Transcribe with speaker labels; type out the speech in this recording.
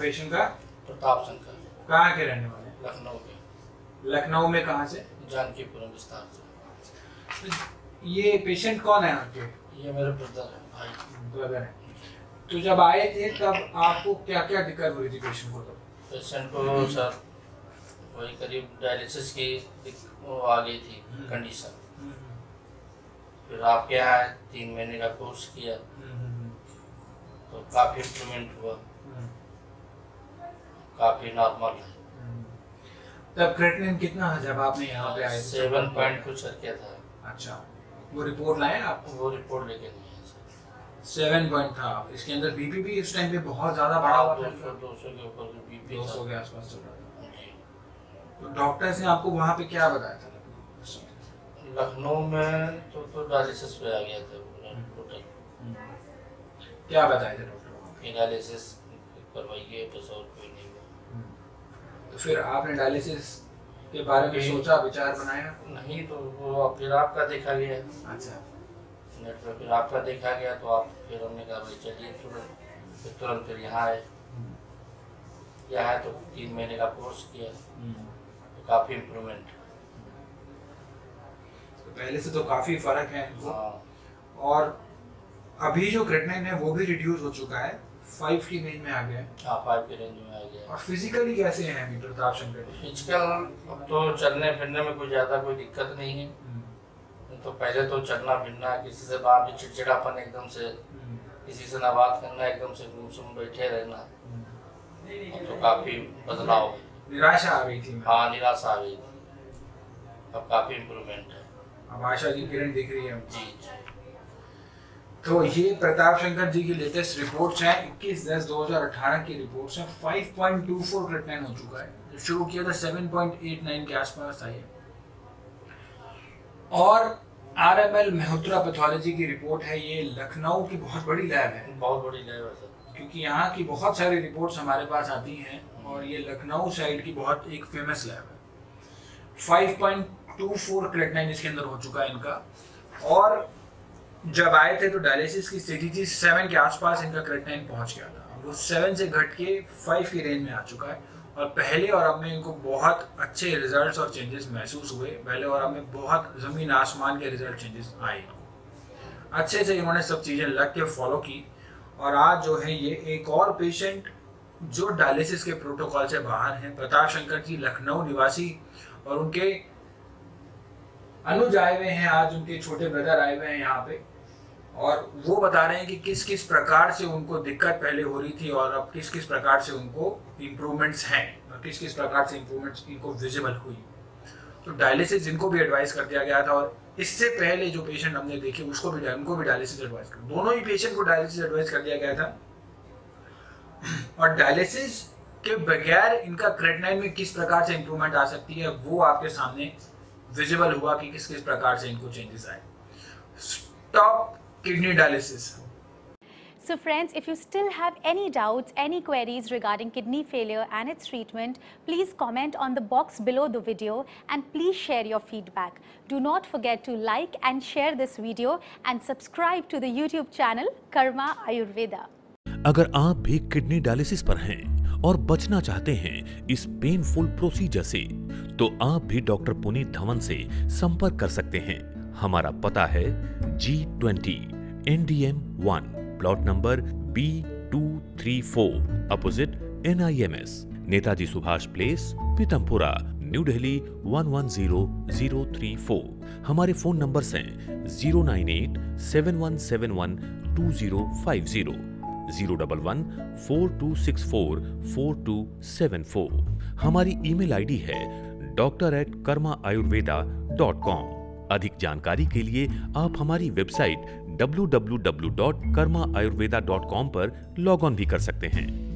Speaker 1: Patient का?
Speaker 2: प्रताप शंकर।
Speaker 1: कहाँ के रहने वाले?
Speaker 2: लखनऊ के।
Speaker 1: लखनऊ में कहाँ से?
Speaker 2: जानकीपुरम विस्तार से।
Speaker 1: ये पेशेंट कौन है आपके?
Speaker 2: ये मेरे ब्रदर है, भाई
Speaker 1: ब्रदर है। तो जब आए थे तब आपको क्या क्या दिक्कत हुई थी पेशेंट को?
Speaker 2: पेशेंट को सर वही करीब डायलिसिस की वो आ गई थी कंडीशन। फिर आपके यहाँ 3 महीने का कोर्स किया तो काफ़ी इम्प्रूवमेंट हुआ, काफ़ी नॉर्मल है।
Speaker 1: तब क्रेटिनिन कितना है जब आपने यहाँ पे आए?
Speaker 2: 7 पॉइंट कुछ करके था।
Speaker 1: अच्छा, वो रिपोर्ट लाए आप?
Speaker 2: वो रिपोर्ट लेके नहीं है सर।
Speaker 1: 7 पॉइंट था। इसके अंदर बीपी भी इस टाइम पे बहुत ज़्यादा बढ़ा हुआ था।
Speaker 2: 200 के ऊपर बीपी
Speaker 1: 200 के आसपास चल रहा था।
Speaker 2: जी।
Speaker 1: तो डॉक्टर्स ने आपको वहाँ पे क्या बताया था?
Speaker 2: लखनऊ में तो डायलिसिस पे आ गया था टोटल।
Speaker 1: क्या बताया था डॉक्टर?
Speaker 2: डायलिसिस करवाइए बस, और कोई नहीं हुआ।
Speaker 1: तो फिर आपने डायलिसिस के बारे में सोचा, विचार बनाया?
Speaker 2: नहीं, तो वो फिर आपका देखा गया।
Speaker 1: अच्छा,
Speaker 2: नेट पर फिर आपका देखा गया तो आप फिर हमने कहा भाई चलिए तुरंत फिर यहाँ आए। यहाँ है तो 3 महीने का कोर्स किया तो काफ़ी इम्प्रूवमेंट।
Speaker 1: तो पहले से तो काफ़ी फर्क है।
Speaker 2: हाँ।
Speaker 1: और अभी जो क्रेटिनिन है वो भी रिड्यूस हो चुका है, 5 की रेंज में आ गया है।
Speaker 2: हाँ, 5 की रेंज में आ गया।
Speaker 1: और फिजिकली कैसे हैं अभी प्रताप शंकर?
Speaker 2: फिजिकल अब तो चलने फिरने में कोई ज़्यादा कोई दिक्कत नहीं है। तो पहले तो चलना फिरना, किसी से बात भी चिड़चिड़ापन एकदम से, किसी से ना बात करना, एकदम से गुमसुम बैठे रहना, तो काफ़ी बदलाव।
Speaker 1: निराशा आ गई थी।
Speaker 2: हाँ, निराशा आ गई थी। अब काफ़ी इम्प्रूवमेंट है।
Speaker 1: अब आशा की किरण दिख रही है।
Speaker 2: जी जी।
Speaker 1: तो ये प्रताप शंकर जी की लेटेस्ट रिपोर्ट्स हैं, 21/10/2018 की रिपोर्ट्स हैं। 5.24 क्रेटिनिन हो चुका है। जब शुरू किया था 7.89 के आसपास था ये। और RML मेहोत्रा पैथोलॉजी की रिपोर्ट है। ये लखनऊ की बहुत बड़ी लैब है।
Speaker 2: बहुत बड़ी लैब है सर,
Speaker 1: क्योंकि यहाँ की बहुत सारी रिपोर्ट्स हमारे पास आती हैं और ये लखनऊ साइड की बहुत एक फेमस लैब है। 5.24 क्रेटिनिन इसके अंदर हो चुका है इनका। और जब आए थे तो डायलिसिस की स्थिति थी, 7 के आसपास इनका क्रेटिनिन पहुंच गया था। वो 7 से घट के 5 की रेंज में आ चुका है। और पहले और अब में इनको बहुत अच्छे रिजल्ट्स और चेंजेस महसूस हुए। पहले और अब में बहुत ज़मीन आसमान के रिजल्ट चेंजेस आए इनको। अच्छे से इन्होंने सब चीज़ें लग के फॉलो की। और आज जो है ये एक और पेशेंट जो डायलिसिस के प्रोटोकॉल से बाहर हैं, प्रताप शंकर जी लखनऊ निवासी, और उनके अनुज आए हुए हैं, आज उनके छोटे ब्रदर आए हुए हैं यहाँ पे। और वो बता रहे हैं कि किस किस प्रकार से उनको दिक्कत पहले हो रही थी और अब किस किस प्रकार से उनको इम्प्रूवमेंट्स हैं और किस किस प्रकार से इम्प्रूवमेंट्स इनको विजिबल हुई। तो डायलिसिस इनको भी एडवाइस कर दिया गया था। और इससे पहले जो पेशेंट हमने देखे उनको भी डायलिसिस एडवाइस कर, दोनों ही पेशेंट को डायलिसिस एडवाइस कर दिया गया था। और डायलिसिस के बगैर इनका क्रेटिनिन में किस प्रकार से इम्प्रूवमेंट आ सकती है वो आपके सामने विजिबल हुआ कि किस किस प्रकार से इनको चेंजेस आए। Stop kidney dialysis.
Speaker 3: So friends, if you still have any doubts, any queries regarding kidney failure and its treatment, please comment on the box below the video and please share your feedback. Do not forget to like and share this video and subscribe to the YouTube channel Karma Ayurveda.
Speaker 4: अगर आप भी kidney dialysis पर हैं और बचना चाहते हैं इस पेनफुल प्रोसीजर से, तो आप भी डॉक्टर पुनीत धवन से संपर्क कर सकते हैं। हमारा पता है G20 NDM 1 plot number B234 opposite NIMS, Netaji Subhash place, Pitampura, New Delhi 110034। हमारे फोन नंबर्स हैं 09871712050, 01142644274। हमारी ईमेल आईडी है doctor@karmaayurveda.com। अधिक जानकारी के लिए आप हमारी वेबसाइट www.karmaayurveda.com पर लॉग ऑन भी कर सकते हैं।